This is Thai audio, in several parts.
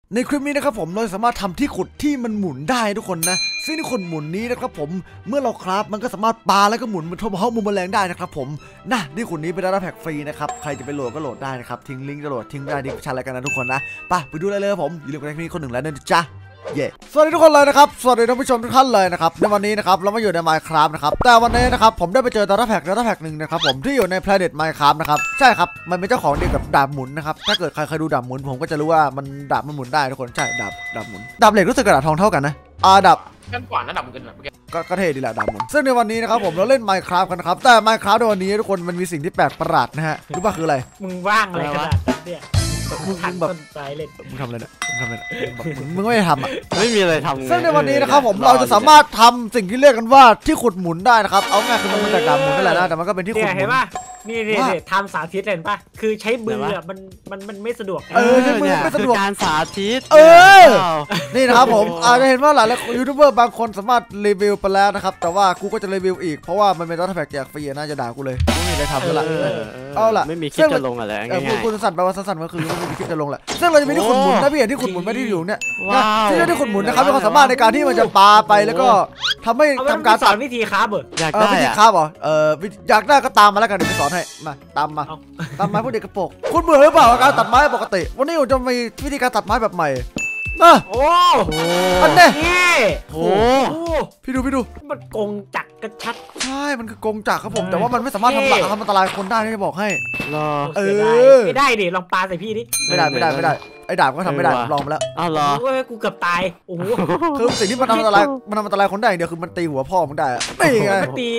ในคลิปนี้นะครับผมเราสามารถทำที่ขุดที่มันหมุนได้ทุกคนนะซึ่งที่ขุดหมุนนี้นะครับผมเมื่อเราคราฟมันก็สามารถปาแล้วก็หมุนมันทบเข้ามุมแมลงได้นะครับผมนะที่ขุดนี้เป็นดาต้าแพ็กฟรีนะครับใครจะไปโหลดก็โหลดได้นะครับทิ้งลิงก์จะโหลดทิ้งได้ที่ชั้นอะไรกันนะทุกคนนะไปดูเลยผมอย่าลืมกดไลค์คลิปนี้คนหนึ่งแล้วนะจ๊ะเย่สวัสดีทุกคนเลยนะครับสวัสดีท่านผู้ชมทุกท่านเลยนะครับในวันนี้นะครับเรามาอยู่ใน Minecraft นะครับแต่วันนี้นะครับผมได้ไปเจอดาต้าแพ็กหนึ่งนะครับผมที่อยู่ใน Planet Minecraft นะครับใช่ครับมันเป็นเจ้าของเดียวกับดาบหมุนนะครับถ้าเกิดใครเคยดูดาบหมุนผมก็จะรู้ว่ามันดาบมันหมุนได้ทุกคนใช่ดาบหมุนดาบเหล็กรู้สึกกระดาษทองเท่ากันนะดาบกันกว่านะดับกันแบบก็เท่ดีแหละดาบหมุนซึ่งในวันนี้นะครับผมเราเล่น Minecraft กันนะครับแต่ Minecraft ในวันนี้ทุกคนมันมีสิ่งที่แปลกประหลาดนะฮะรู้ป่ะคืออะไรมึงว่างอะไรขนาดนั้นเนี่ยมึงแบบมึงทำอะไรเนี่ยมึงไม่ได้ทำอ่ะไม่มีอะไรทำซึ่งในวันนี้นะครับผมเราจะสามารถทำสิ่งที่เรียกกันว่าที่ขุดหมุนได้นะครับเอาง่ายคือมันมาจากดาบหมุนนั่นแหละนะแต่มันก็เป็นที่ขุดหมุนเห็นป่ะนี่ทำสาธิตเห็นป่ะคือใช้มือมันไม่สะดวกใช้มือไม่สะดวกการสาธิตนี่นะครับผมอาจจะเห็นว่าหลายยูทูบเบอร์บางคนสามารถรีวิวไปแล้วนะครับแต่ว่ากูก็จะรีวิวอีกเพราะว่ามันเป็นดาต้าแพ็กแจกฟรีน่าจะด่ากูเลยไม่มีอะไรทำแล้วล่ะเอาล่ะไม่มีคลิปจะลงอะไรง่ายๆคุณสั่นไปว่าสั่นก็คือไม่มีคลิปจะลงแหละซึ่งเราจะมีที่ขุดหมุนนะพี่เห็นที่ขุดหมุนไม่ที่อยู่เนี่ยที่ขุดหมุนนะครับมีความสามารถในการที่มันจะปาไปแล้วก็ทำให้ทำการสอนวิธีค้าอยากได้วิธีค้าเหรออยากได้ก็ตามมาแล้วกันเดี๋ยวไปสอนให้มาตามมาพวกเด็กกระโปรงคุณเบื่อหรือเปล่าการตัดไม้ปกติวันนี้ผมจะมีวิธีการตัดไม้แบบใหม่นะโอ้อันนี้โอ้พี่ดูมันกงจักกระชัดใช่มันคือกงจักครับผมแต่ว่ามันไม่สามารถทำอันตรายคนได้ที่บอกให้ไม่ได้ดิลองปาใส่พี่ดิไม่ได้ไอ้ดาบก็ทำไม่ได้ลองมาแล้วอ้าวเหรอกูเกือบตายโอ้โหคือสิ่งที่มันทำอันตรายคนได้เดียวคือมันตีหัวพ่อมึงได้นี่ไงตี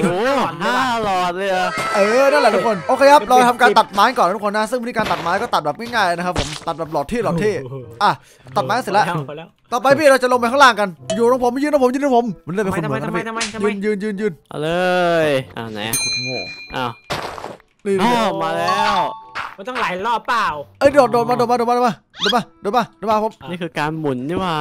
5 หลอดเลยนั่นแหละทุกคนโอเคครับเราทำการตัดไม้ก่อนทุกคนนะซึ่งวิธีการตัดไม้ก็ตัดแบบง่ายๆนะครับผมตัดแบบหลอดที่ตัดไม้เสร็จแล้วต่อไปพี่เราจะลงไปข้างล่างกันอยู่ตรงผมยืนตรงผมมันเลยไปขุดเหมือนกันยืนเอาเลยไหนขุดโง่มาแล้วมันต้องหลายรอบเปล่าโดนมาผมนี่คือการหมุนนี่ว่า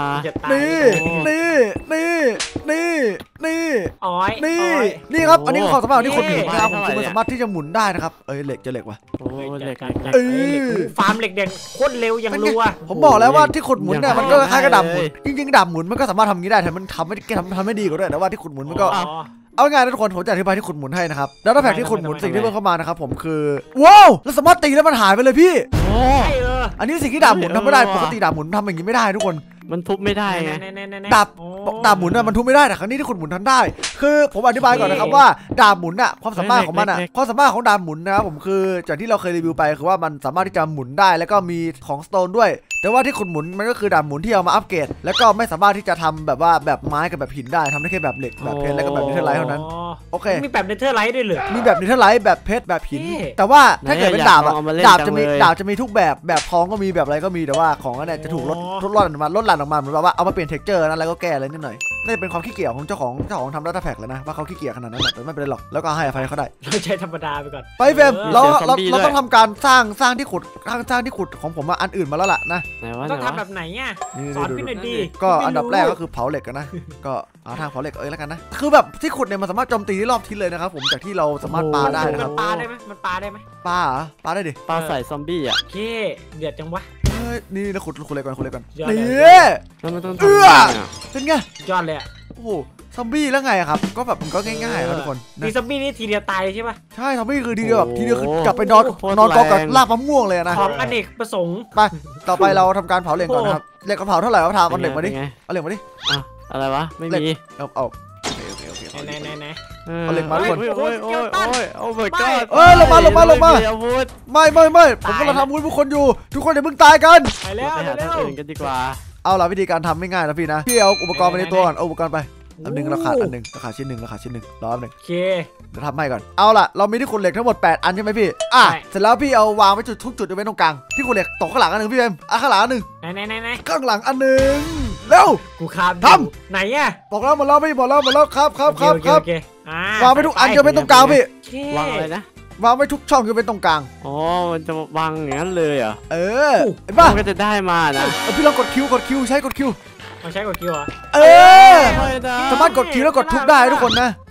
นี่ครับอันนี้ความสามารถที่คนหมุนนะครับผมมันสามารถที่จะหมุนได้นะครับเหล็กจะเหล็กวะเหล็กฟาร์มเหล็กเด่นโคตรเร็วยังรัวผมบอกแล้วว่าที่ขุดหมุนเนี่ยมันก็คล้ายกระดาษหมุนจริงๆดาบหมุนมันก็สามารถทำงี้ได้แต่มันทำไม่ดีกว่าด้วยแต่ว่าที่ขุดหมุนมันก็เอาง่ายทุกคนผมจะอธิบายที่ขุดหมุนให้นะครับแล้วถ้าแผกที่ขุดหมุนสิ่งที่เพิ่มเข้ามานะครับผมคือว้าวเราสามารถตีแล้วมันหายไปเลยพี่อันนี้สิ่งที่ดาบหมุนทำไม่ได้ปกติดาบหมุนทำอย่างนี้ไม่ได้ทุกคนมันทุบไม่ได้ไงดาบหมุนน่ะมันทุบไม่ได้แต่ครั้งนี้ที่ขุดหมุนทำได้คือผมอธิบายก่อนนะครับว่าดาบหมุนน่ะความสามารถของมันน่ะความสามารถของดาบหมุนนะครับผมคือจากที่เราเคยรีวิวไปคือว่ามันสามารถที่จะหมุนได้แล้วก็มีของสโตนด้วยแต่ว่าที่ขุดหมุนมันก็คือดาบหมุนที่เอามาอัปเกรดแล้วก็ไม่สามารถที่จะทำแบบว่าแบบไม้กับแบบหินได้ทำได้แค่แบบเหล็กแบบเพชรแล้วก็แบบเนเธอร์ไลท์เท่านั้นโอเคมีแบบเนเธอร์ไลท์ด้วยเหรอมีแบบเนเธอร์ไลท์แบบเพชรแบบหินแต่ว่าถ้าเกิดเป็นดาบจะมีทุกแบบทองก็มีแบบอะไรก็มีแต่ว่าของนั้นเนี่ยจะถูกลดหลั่นออกมาเหมือนว่าเอามาเปลี่ยนเท็กเจอร์นะแล้วก็แก้อะไรนิดหน่อยน่าจะเป็นความขี้เกียจของเจ้าของทำดาต้าแพ็กเลยนะว่าเขาขี้เกียจขนาดนั้นแต่ไม่เป็นไรหรอกแล้วก็ให้อภัยเขาได้เราใช้ธรรมดาไปก่อนไปเฟมเราต้องทำการสร้างที่ขุดของผมอันอื่นมาแล้วล่ะนะต้องทำแบบไหนอ่ะสอนพี่หน่อยดิก็อันดับแรกก็คือเผาเหล็กกันนะก็หาทางเผาเหล็กแล้วกันนะคือแบบที่ขุดเนี่ยมันสามารถโจมตีได้รอบทิศเลยนะครับผมจากที่เราสามารถปาได้นะครับมันปาได้ไหมปาได้ดิปาใส่ซอมบี้อ่ะโอเคเดือดจังวะนี่นะขุดเหล็กก่อนนี่แล้วมันต้องเป็นไงยอดเลยโอ้โหซอมบี้แล้วไงครับก็แบบมันก็ง่ายๆครับทุกคนมีซอมบี้นี่ทีเดียวตายใช่ป่ะใช่ซอมบี้คือทีเดียวคือกลับไปนอนกองกับลาบมะม่วงเลยนะของอเนกประสงค์ไปต่อไปเราทำการเผาเหล็กก่อนนะครับเหล็กกระเผาเท่าไหร่เราทำเอาเหล็กมาดิอะไรวะไม่มีเอาไหนเอาเหล็กมาทุกคนโอ้ my god ลงมาไม่ผมกำลังทำวุ้นทุกคนอยู่ทุกคนอย่าเพิ่งตายกันไปแล้วอื่นกันดีกว่าเอาล่ะวิธีการทำไม่ง่ายนะพี่นะพี่เอาอุปกรณ์ไปในตัวก่อนเอาอุปกรณ์ไปอันนึงเราขาดชิ้นหนึ่งรออันนึงโอเคเดี๋ยวทำให้ก่อนเอาล่ะเรามีที่ขุดเหล็กทั้งหมด8อันใช่ไหมพี่เสร็จแล้วพี่เอาวางไว้ทุกจุดไว้ตรงกลางที่ขุดเหล็กตกข้างหลังอันนึงพี่เอ็มข้างหลังอันนึงไหนข้างหลังอันนึงเร็วกูคาบทำไหนอ่ะบอกแล้วมาแล้วพี่บอกแล้วครับวางไว้ทุกอันจะเป็นตรงกลางพี่วางอะไรนะวางไว้ทุกช่องจะเป็นตรงกลางมันจะวางอย่างนั้นเลยเหรอไอ้บ้าก็จะได้มานะพี่ลองกดคิวใช้กดคิวมันใช้กดคิวเหรอสามารถกดคิวแล้วกดทุบได้ทุกคนนะ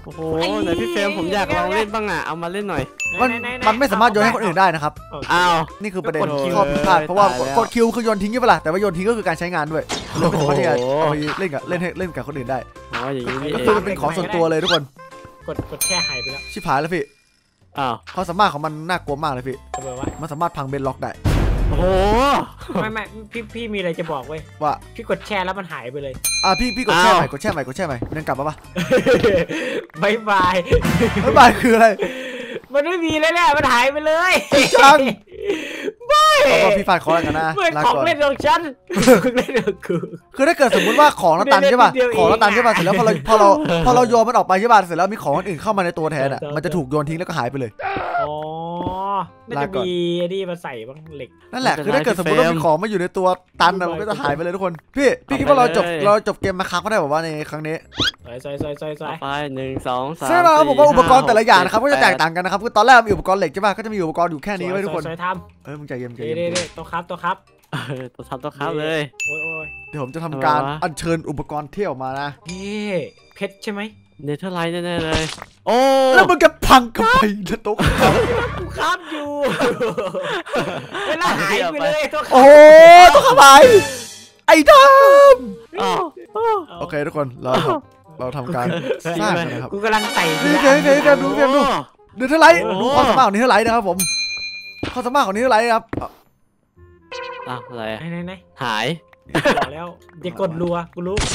โอ้โหไหนพี่เฟรมผมอยากลองเล่นบ้างอ่ะเอามาเล่นหน่อยมันไม่สามารถโยนให้คนอื่นได้นะครับอ้าวนี่คือประเด็นข้อผิดพลาดเพราะว่ากดคิวคือโยนทิ้งใช่ปะล่ะแต่ว่าโยนทิ้งก็คือการใช้งานด้วยเลยไม่สามารถที่จะเอาไปเล่นกับคนอื่นได้อ๋ออย่างนี้นี่ก็เอคือง มันเป็นของส่วนตัวเลยทุกคนกดแช่หายไปแล้วชิบหายแล้วพี่อ้าวความสามารถของมันน่ากลัวมากเลยพี่ทำไมวะมันสามารถพังเบนล็อกได้โอ้โหไม่พี่มีอะไรจะบอกเว้ยว่าพี่กดแช่แล้วมันหายไปเลยพี่กดแช่ใหม่กดแช่ใหม่มันกลับมาปะบายบายบ๊ายบายคืออะไรมันไม่มีแล้วแหละมันหายไปเลยจังไม่ก็พี่ฟาดคอแล้วกันนะเหมือนลาของก่อนเล่นของฉันของเล่นของกูคือถ้าเกิดสมมติว่าของเราตันใช่ป่ะเดี๋ยวๆของเราตันใช่ป่ะเสร็จแล้วพอเราโยนมันออกไปใช่ป่ะเสร็จแล้วมีของอื่นเข้ามาในตัวแทนอ่ะมันจะถูกโยนทิ้งแล้วก็หายไปเลยอ๋อน่าจะมีไอ้นี่มาใส่บ้างเหล็กนั่นแหละคือถ้าเกิดสมมติว่ามีของมาอยู่ในตัวตันอะมันก็จะหายไปเลยทุกคนพี่คิดว่าเราจบเกมมาค้างก็ได้แบบว่าในครั้งนี้ใส่ไป1 2 3 ใช่แล้วครับผมว่าอุปกรณ์แต่ละอย่างนะครับก็จะแตกต่างกันนะครับคือตอนแรกมีอุปกรณ์เหล็กใช่ป่ะก็จะมีอุปกรณ์อยู่แค่นี้ไว้ทุกคนใส่ทมึงใจเย็นำใจเย็นเด้ตัวครับตัวครับเลยโอ้ยเดี๋ยวผมจะทำการทำไมวะอัญเชิญอุปกรณ์เที่ยวมานะเพชรใช่ไหมเนเธอร์ไลท์แน่ๆเลยโอ้แล้วมึงจะพังกับไปนะตุ๊กกูครับอยู่เวลาหายไปเลยตัวครับโอ้ต้องเข้าไปไอ้ดอ้าวำโอเคทุกคนเราทำการสร้างกันนะครับกูกำลังใส่พี่เฟรมดูเนื้อเท่าไรดูความสามารถของเนื้อเท่าไรนะครับผมความสามารถของเนื้อเท่าไรครับอ้าวอะไรไหนหายบอกแล้วอย่ากดรัวกูรู้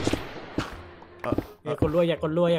อย่ากดรัว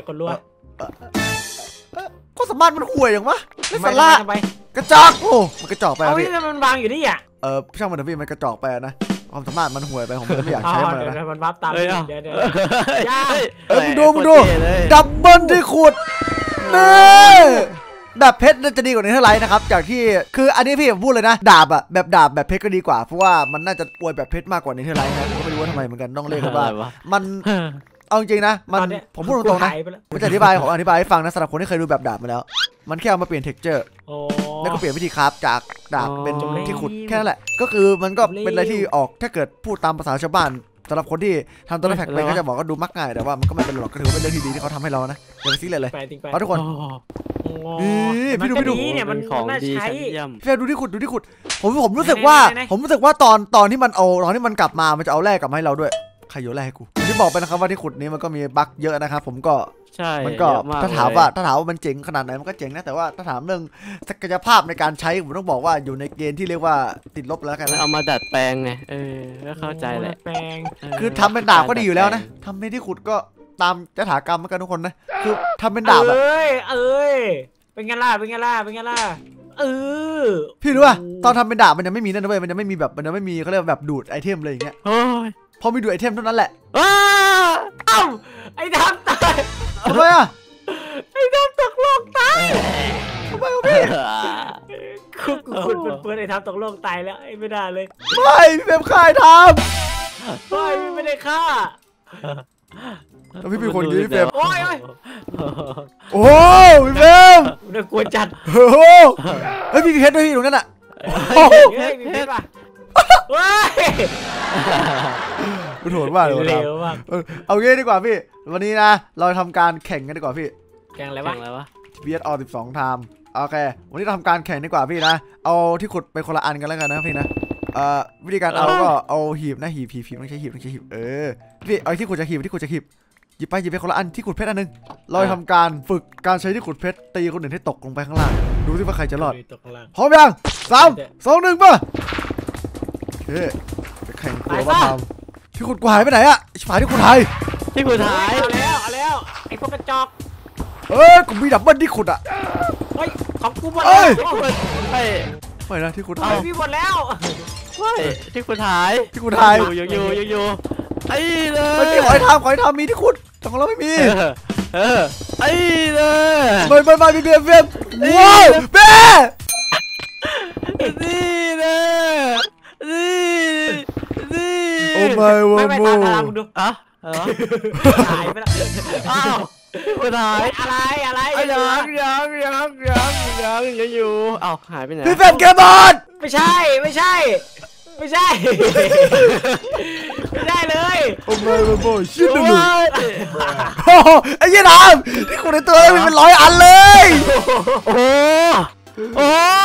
ความสามารถมันห่วยอย่างวะไม่สาระไปกระจอกโอ้มันกระจอกไปเอาพี่ที่มันวางอยู่นี่อ่ะช่างมันนะพี่มันกระจอกไปนะความสามารถมันห่วยไปผมไม่อยากใช้มันเดี๋นะยวมันวับตามเอ้ยเดี๋ยวมึงดูดับเบิลที่ขุดนี่แบบเพชรจะดีกว่านี้เท่าไรนะครับจากที่คืออันนี้พี่ผมพูดเลยนะดาบอะแบบเพชรก็ดีกว่าเพราะว่ามันน่าจะอวยแบบเพชรมากกว่านี้เท่าไรนะผมก็ไม่รู้ว่าทำไมเหมือนกันต้องเล่นกันว่ามันเอาจริงนะมันผมพูดตรงๆนะผมจะอธิบายให้ฟังนะสำหรับคนที่เคยดูแบบดาบมาแล้วมันแค่เอามาเปลี่ยนเท็กเจอร์แล้วก็เปลี่ยนวิธีคราฟจากดาบเป็นที่ขุดแค่นั้นแหละก็คือมันก็เป็นอะไรที่ออกถ้าเกิดพูดตามภาษาชาวบ้านสำหรับคนที่ทำตัวแพ็กเป็นก็จะบอกว่าดูมักง่ายแต่ว่ามันก็ไม่เป็นหรอกก็ถือว่าเป็นเรื่องที่ดีที่เขาทำให้เรานะอย่าไปซีเรียสเลยเอาทุกคน นี่พี่ดูเนี่ยมันของน่าดีใช้ชั้นเยี่ยมเฟรดูที่ขุดผมรู้สึกว่าตอนที่มันกลับมามันจะเอาแร่กลับมาให้เราด้วยใครโยนแร่ให้กูที่บอกไปนะครับว่าที่ขุดนี้มันก็มีบั๊กเยอะนะครับผมก็ใช่มันก็เยอะมถ้าถามว่ามันเจ๋งขนาดไหนมันก็เจ๋งนะแต่ว่าถ้าถามเรื่องศักยภาพในการใช้ผมต้องบอกว่าอยู่ในเกณฑ์ที่เรียกว่าติดลบแล้วกันนะเอามาดัดแปลงไงก็เข้าใจแหละแปลงคือทำเป็นดาบก็ดีอยู่แล้วนะทำในที่ขุดก็ตามยถากรรมเหมือนกันทุกคนนะคือทำเป็นดาบอะเป็นไงล่ะพี่รู้ป่ะตอนทำเป็นดาบมันยังไม่มีนั่นนะเว้ยมันยังไม่มีเขาเรียกว่าแบบดูดไอเทมเลยอย่างเงี้ยโอ้ยพอมีดูดไอเทมเท่านั้นแหละอ้าเอ้าไอ้ดำตายทำไมอะไอ้ดำตกโลกตายทำไมวะพี่คุณเปิดไอ้ดำตกโลกตายแล้วไอ้ไม่ได้เลยไม่พี่เฟรมฆ่าไอ้ทไม่ได้ฆ่าำแล้วพี่เป็นคนอย่างนี้พี่เฟรมโอ้ยโอ้พี่เฟรมน่ากลัวจัดโอ้โหเฮ้ยพี่เพชรด้วยพี่ตรงนั้นอะเฮ้ยมีเพชรป่ะเฮ้ยมันโหดมากเลยเร็วะวมากเอางี้ดีกว่าพี่วันนี้นะเราทำการแข่งกันดีกว่าพี่แกงอะไรแข่วะงอะไรวะ TPS All 12 Time โอเควันนี้เราทำการแข่งดีกว่าพี่นะเอาที่ขุดไปคนละอันกันแล้วกันนะพี่นะวิธีการเอาก็เอาหีบนะหีบต้องใช้หีบพี่เอาที่ขุดจากหีบหยิบไปคนละอันที่ขุดเพชรอันนึงเราจะทำการฝึกการใช้ที่ขุดเพชรตีคนอื่นให้ตกลงไปข้างล่างดูสิว่าใครจะรอดตกข้างล่างพร้อมยัง3 2 1ป่ะโอเคจะแข่งตัวว่าทำที่ขุดกูหายไปไหนอะชิบหายที่ขุดหายที่กูถ่ายเอาแล้วไอ้พวกกระจอกกูมีดับเบิลที่ขุดอะเฮ้ยของกูหมดเอ้แล้วยเฮ้ยไม่นะที่ขุดเอาหายพี่หมดแล้วเฮ้ยที่กูถ่ายที่ขุดหายอยู่ไอ้เลยไม่มีขอให้ทำมีที่ขุดแต่ของเราไม่มีไอ้เลยไม่มีเบียร์ว้าวเบ้นี่เลยนี่โอ้ไม่วะไม่โมตามมึงดูอ่ะหายไปแล้วอ้าวกูถ่ายอะไรยังอยู่เอ้าหายไปไหนพี่แฟมเกมบอลไม่ใช่ไม่ได้เลยโอ้ไม่โบชิดเลยโอ้ไอ้ยี่น้ำที่ขุดในตัวมันเป็น100 อันเลยโอ้โอ้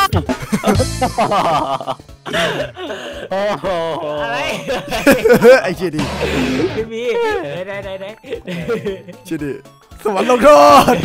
โอ้อะไรไอ้เชี่ยดิพี่มีได้เชี่ยดิสวรรค์ลงโทษ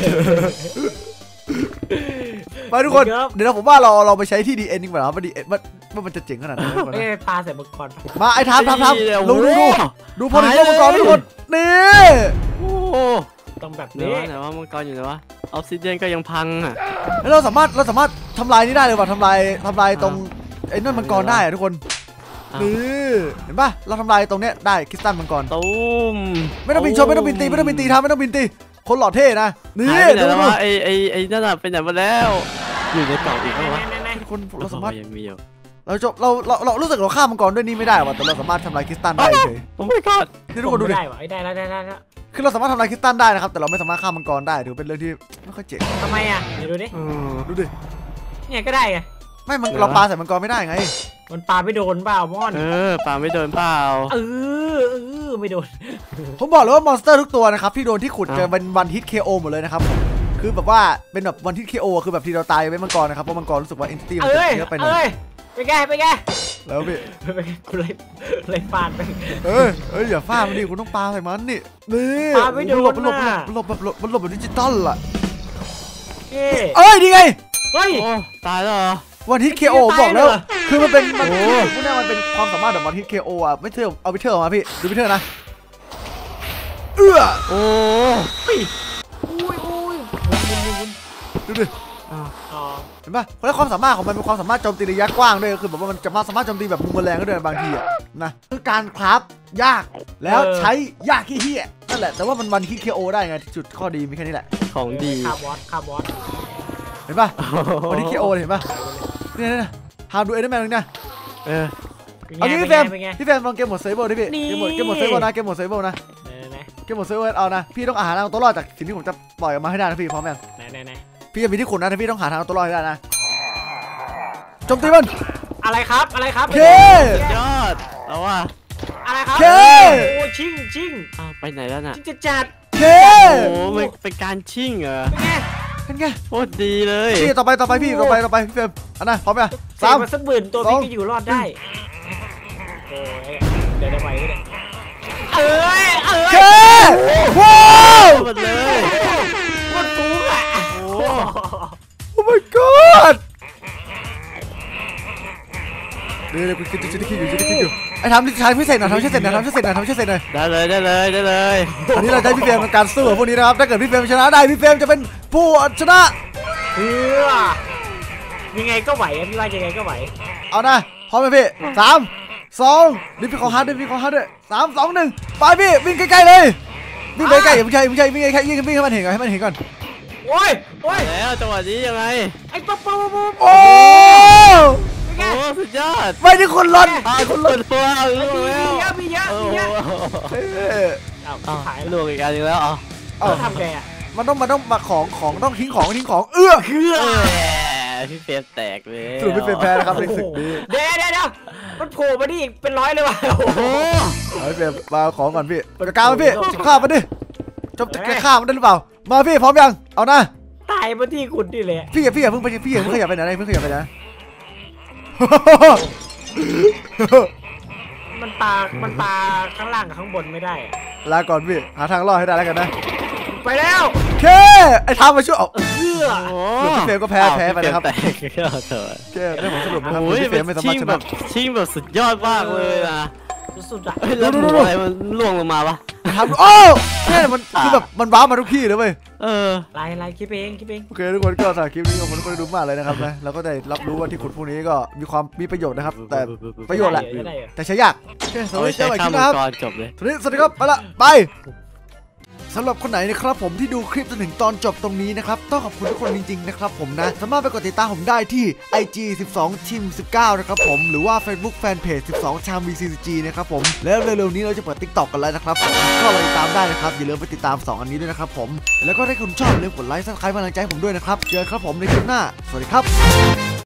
มาทุกคนเดี๋ยวผมว่าเราไปใช้ที่ดีเอ็นดีกว่าว่าดีเอ็นว่ามันจะเจ๋งขนาดไหนไม่ปลาใส่มังกรมาไอ้ทำดูพอดีมังกรทุกคนนี่โอ้ต้องแบบเดี๋ยนี้วไหนว่ามังกรอยู่ไหนวะออฟซิเดียนก็ยังพังอ่ะแล้วเราสามารถทำลายนี่ได้เลยว่ะทำลายตรงไอ้นั่นมังกรได้ทุกคนนี่เห็นป่ะเราทำลายตรงเนี้ยได้คริสตัลมังกรตูมไม่ต้องบินชนไม่ต้องบินตีไม่ต้องบินตีทำไม่ต้องบินตีคนหล่อเท่นะนี่หายไปไหนดูแล้ววะไอ้นั่นไปไหนมาแล้วอยู่ในกล่องอีกแล้ววะทุกคนเราสามารถยังมีอยู่เรารู้สึกเราฆ่ามังกรด้วยนี่ไม่ได้ว่ะแต่เราสามารถทำลายคริสตัลได้เลยโอ้ my god นี่ทุกคนดูดิได้วะได้แล้วคือเราสามารถทำลายคริสตัลได้นะครับแต่เราไม่สามารถฆ่ามังกรได้ถือเป็นเรื่องที่ไม่ค่อยเจ๋งทำไมอ่ะเดี๋ยวดูดิดูดิเนี่ยก็ได้ไงไม่เราปาใส่มังกรไม่ได้ไงมันปลาไม่โดนเปล่ามอนปาไม่โดนเปล่าไม่โดนผมบอกเลยว่ามอนสเตอร์ทุกตัวนะครับที่โดนที่ขุดจะเป็นวันฮิต KO หมดเลยนะครับคือแบบว่าเป็นแบบวันฮิต KO คือแบบที่เราตายไปมังกรนะครับเพราะมังกรรู้สึกว่า entity มันจะเยอะไปหน่อยไปแกแล้วพี่กูเลยฟาดไปอย่าฟาดมันดิคุณต้องปาใส่มันนี่ปาไม่โดนมันหลบแบบดิจิตอลล่ะ ดีไงเฮ้ยตายแล้วเหรอวันฮิต KO บอกแล้วคือมันเป็นพวกนี้มันเป็นความสามารถแบบวันฮิต KO อ่ะไม่เท่เอาไปเท่มาพี่ดูไปเท่นะโอ้ดูดิเห็นป่ะเพราะความสามารถของมันเป็นความสามารถโจมตีระยะกว้างด้วยคือแบบว่ามันจะสามารถโจมตีแบบมุมแรงก็ได้บางทีอ่ะนะคือการคราฟยากแล้วใช้ยากขี้เหี้ยนั่นแหละแต่ว่ามันวันฮิต KO ได้ไงจุดข้อดีมีแค่นี้แหละของดีคาร์บอสเห็นป่ะวันฮิต KO เห็นป่ะเนี่ยหาดูเอ็นแมนเลยนะเอางี้พี่แฟมลองเกมหมดเซเบิลดิพี่เกมหมดเซเบิลนะเกมหมดเซเบิลนะเกมหมดเซเบิลเอานะพี่ต้องหาทางตัวรอดจากสิ่งที่ผมจะปล่อยออกมาให้ได้นะพี่พร้อมยังไหนพี่จะมีที่ขุดนะแต่พี่ต้องหาทางตัวรอดให้ได้นะโจมตีมันอะไรครับเคยอดเอาว่าอะไรครับเคโอ้ชิงไปไหนแล้วน่ะชิงจะจัดเคโอ้มันเป็นการชิงเหรอเป็นไงโคตรดีเลยพี่ต่อไปพี่เฟรมอันนั้นพร้อมยัง 3 สัก10,000ตัวพี่ก็อยู่รอดได้โอ้ยเดี๋ยวได้ไปเลยเคว้าวหมดเลยหมดฟูกอ่ะโอ้ my god เดี๋ยวกูคิดอยู่ไอ้ทำพิเศษหน่อยได้เลยอันนี้เราได้พี่เฟรมในการสู้กับพวกนี้นะครับถ้าเกิดพี่เฟรมชนะได้พี่เฟรมจะเป็นผู้ชนะยังไงก็ไหวพี่ว่ายังไงก็ไหวเอานะพร้อมไหมพี่3 2ดิพี่ขอฮาร์ดด้วย3 2 1ไปพี่วิ่งใกล้ๆเลยวิ่งไปใกล้อย่าไม่ใช่วิ่งใกล้วิ่งให้มันเห็นก่อนโอ้ยแล้วจังหวะนี้ยังไงไอ้ปั๊บโอ้สุดยอดไม่ได้คนหล่นคนหล่นตัวมีเยอะหายลวงอีกอันนึงแล้วทำไงอ่ะมันต้องมาของต้องทิ้งของพี่เฟรมแตกเลยสรุปพี่เฟรมแพ้นะครับในศึกนี้เดี๋ยวมันโผล่มาดิอีกเป็น100เลยว่ะพี่เฟรมมาของก่อนพี่จะกล้าไหมพี่จะฆ่ามันดิจะฆ่ามันได้หรือเปล่ามาพี่พร้อมยังเอานะตายมาที่คุณดิเลยพี่อย่าเพิ่งขยับไปไหนมันปลาข้างล่างกับข้างบนไม่ได้ลาก่อนพี่หาทางรอดให้ได้แล้วกันนะไปแล้วเคไอ้ทำมาช่วยพี่เฟรมก็แพ้ไปนะครับเคได้ผมสรุปนะครับพี่เฟรมไม่สามารถชนะชิงแบบสุดยอดมากเลยนะสุดๆอ่ะแล้วอะไรมันล่วงลงมาปะทำโอ้เนี่ยมันคือแบบมันว้ามาทุกที่เลยเว้ยไลน์คลิปเองโอเคทุกคนก็สำหรับคลิปนี้ผมทุกคนดูมากเลยนะครับนะเราก็ได้รับรู้ว่าที่ขุดพวกนี้ก็มีประโยชน์นะครับแต่ประโยชน์แหละแต่ใช้ยากสวัสดีครับจบเลยสวัสดีครับไปละไปสำหรับคนไหนนะครับผมที่ดูคลิปจนถึงตอนจบตรงนี้นะครับต้องขอบคุณทุกคนจริงๆนะครับผมนะสามารถไปกดติดตามผมได้ที่ IG 12 Team 19นะครับผมหรือว่า Facebook Fanpage 12 Cham VCG นะครับผมแล้วเร็วๆนี้เราจะเปิด TikTok กันแล้วนะครับผมก็ไปติดตามได้นะครับอย่าลืมไปติดตาม2อันนี้ด้วยนะครับผมแล้วก็ถ้าคุณชอบอย่าลืมกดไลค์ Subscribe กำลังใจผมด้วยนะครับเจอกันครับผมในคลิปหน้าสวัสดีครับ